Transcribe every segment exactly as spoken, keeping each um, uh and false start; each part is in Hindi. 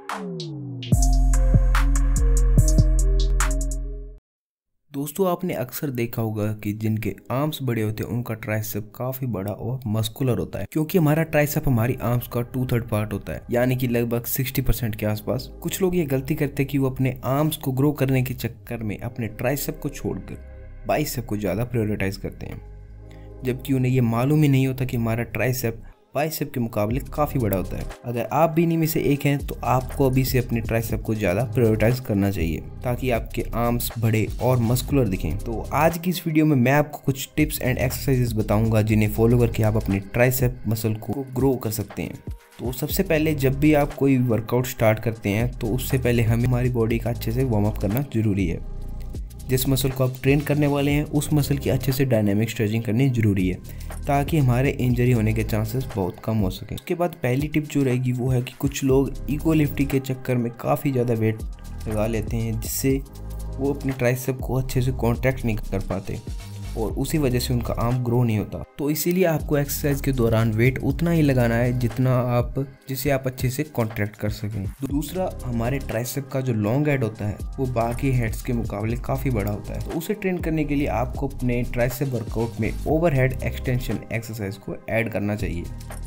दोस्तों, आपने अक्सर देखा होगा कि जिनके आर्म्स बड़े होते हैं उनका ट्राइसेप काफी बड़ा और मस्कुलर होता है, क्योंकि हमारा ट्राइसेप हमारी आर्म्स का टू थर्ड पार्ट होता है, यानी कि लगभग साठ परसेंट के आसपास। कुछ लोग ये गलती करते हैं कि वो अपने आर्म्स को ग्रो करने के चक्कर में अपने ट्राइसेप को छोड़कर बाइसेप को ज्यादा प्रायोरिटाइज करते हैं, जबकि उन्हें ये मालूम ही नहीं होता कि हमारा ट्राइसेप बाइसेप के मुकाबले काफ़ी बड़ा होता है। अगर आप भी इन्हीं में से एक हैं तो आपको अभी से अपने ट्राइसेप को ज़्यादा प्रायोरिटाइज करना चाहिए ताकि आपके आर्म्स बड़े और मस्कुलर दिखें। तो आज की इस वीडियो में मैं आपको कुछ टिप्स एंड एक्सरसाइजेस बताऊंगा जिन्हें फॉलो करके आप अपने ट्राइसेप मसल को ग्रो कर सकते हैं। तो सबसे पहले जब भी आप कोई वर्कआउट स्टार्ट करते हैं तो उससे पहले हमें हमारी बॉडी का अच्छे से वार्म अप करना जरूरी है। जिस मसल को आप ट्रेन करने वाले हैं उस मसल की अच्छे से डायनेमिक स्ट्रेचिंग करनी जरूरी है ताकि हमारे इंजरी होने के चांसेस बहुत कम हो सके। उसके बाद पहली टिप जो रहेगी वो है कि कुछ लोग ईगो लिफ्टिंग के चक्कर में काफ़ी ज़्यादा वेट लगा लेते हैं, जिससे वो अपने ट्राइसेप को अच्छे से कॉन्ट्रैक्ट नहीं कर पाते और उसी वजह से उनका आर्म ग्रो नहीं होता। तो इसीलिए आपको एक्सरसाइज के दौरान वेट उतना ही लगाना है जितना आप जिसे आप अच्छे से कॉन्ट्रैक्ट कर सकें। दूसरा, हमारे ट्राइसेप का जो लॉन्ग हेड होता है वो बाकी हेड्स के मुकाबले काफ़ी बड़ा होता है, तो उसे ट्रेन करने के लिए आपको अपने ट्राइसेप वर्कआउट में ओवरहेड एक्सटेंशन एक्सरसाइज को ऐड करना चाहिए।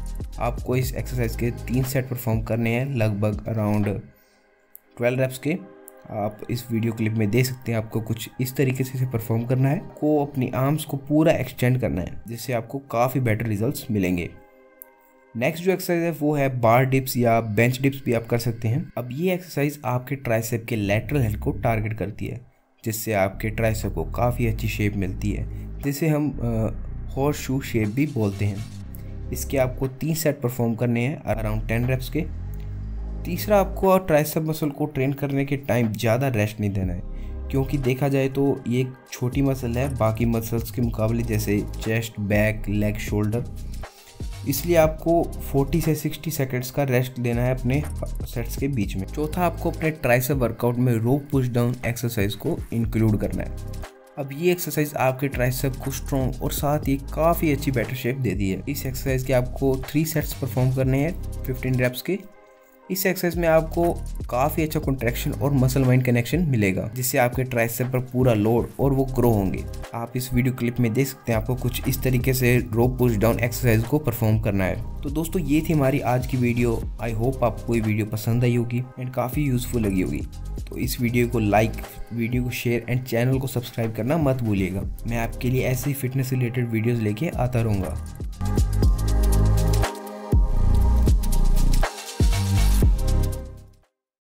आपको इस एक्सरसाइज के तीन सेट परफॉर्म करने हैं, लगभग अराउंड ट्वेल्व रेप्स के। आप इस वीडियो क्लिप में देख सकते हैं आपको कुछ इस तरीके से परफॉर्म करना है, को अपनी आर्म्स को पूरा एक्सटेंड करना है, जिससे आपको काफ़ी बेटर रिजल्ट्स मिलेंगे। नेक्स्ट जो एक्सरसाइज है वो है बार डिप्स या बेंच डिप्स भी आप कर सकते हैं। अब ये एक्सरसाइज आपके ट्राइसेप के लैटरल हेड को टारगेट करती है, जिससे आपके ट्राइसेप को काफ़ी अच्छी शेप मिलती है, जिसे हम हॉर्स शू शेप भी बोलते हैं। इसके आपको तीन सेट परफॉर्म करने हैं अराउंड टेन रेप्स के। तीसरा, आपको ट्राइसेप मसल को ट्रेन करने के टाइम ज़्यादा रेस्ट नहीं देना है, क्योंकि देखा जाए तो ये एक छोटी मसल है बाकी मसल्स के मुकाबले, जैसे चेस्ट, बैक, लेग, शोल्डर। इसलिए आपको चालीस से साठ सेकंड्स का रेस्ट देना है अपने सेट्स के बीच में। चौथा, आपको अपने ट्राइसेप वर्कआउट में रोप पुश डाउन एक्सरसाइज को इंक्लूड करना है। अब ये एक्सरसाइज आपके ट्राइसेप को स्ट्रॉन्ग और साथ ही काफ़ी अच्छी बेटर शेप देती है। इस एक्सरसाइज के आपको थ्री सेट्स परफॉर्म करने हैं फिफ्टीन रेप्स के। इस एक्सरसाइज में आपको काफ़ी अच्छा कॉन्ट्रैक्शन और मसल माइंड कनेक्शन मिलेगा, जिससे आपके ट्राइसेप पर पूरा लोड और वो ग्रो होंगे। आप इस वीडियो क्लिप में देख सकते हैं आपको कुछ इस तरीके से रोप पुश डाउन एक्सरसाइज को परफॉर्म करना है। तो दोस्तों, ये थी हमारी आज की वीडियो। आई होप आपको ये वीडियो पसंद आई होगी एंड काफ़ी यूजफुल लगी होगी। तो इस वीडियो को लाइक, वीडियो को शेयर एंड चैनल को सब्सक्राइब करना मत भूलिएगा। मैं आपके लिए ऐसी फिटनेस रिलेटेड वीडियोज़ लेके आता रहूँगा।